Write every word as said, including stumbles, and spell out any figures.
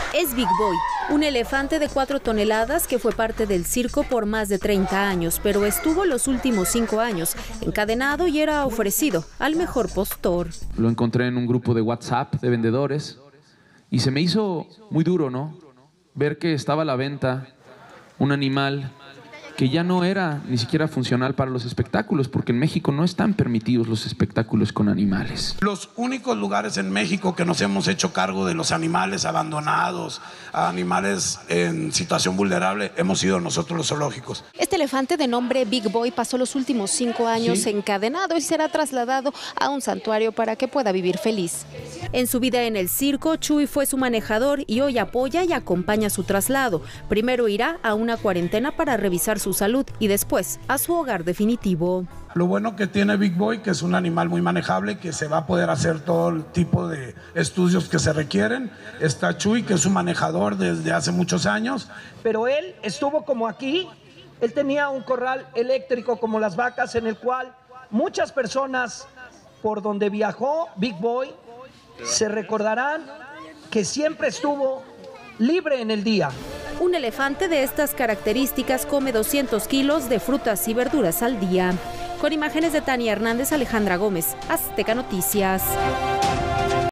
Es Big Boy, un elefante de cuatro toneladas que fue parte del circo por más de treinta años, pero estuvo los últimos cinco años encadenado y era ofrecido al mejor postor. Lo encontré en un grupo de WhatsApp de vendedores y se me hizo muy duro, ¿no? Ver que estaba a la venta un animal que ya no era ni siquiera funcional para los espectáculos, porque en México no están permitidos los espectáculos con animales. Los únicos lugares en México que nos hemos hecho cargo de los animales abandonados, animales en situación vulnerable, hemos sido nosotros los zoológicos. Este elefante de nombre Big Boy pasó los últimos cinco años ¿Sí? encadenado y será trasladado a un santuario para que pueda vivir feliz. En su vida en el circo, Chuy fue su manejador y hoy apoya y acompaña su traslado. Primero irá a una cuarentena para revisar su salud y después a su hogar definitivo. Lo bueno que tiene Big Boy, que es un animal muy manejable, que se va a poder hacer todo el tipo de estudios que se requieren. Está Chuy, que es un manejador desde hace muchos años. Pero él estuvo como aquí, él tenía un corral eléctrico como las vacas, en el cual muchas personas por donde viajó Big Boy se recordarán que siempre estuvo libre en el día. Un elefante de estas características come doscientos kilos de frutas y verduras al día. Con imágenes de Tania Hernández, Alejandra Gómez, Azteca Noticias.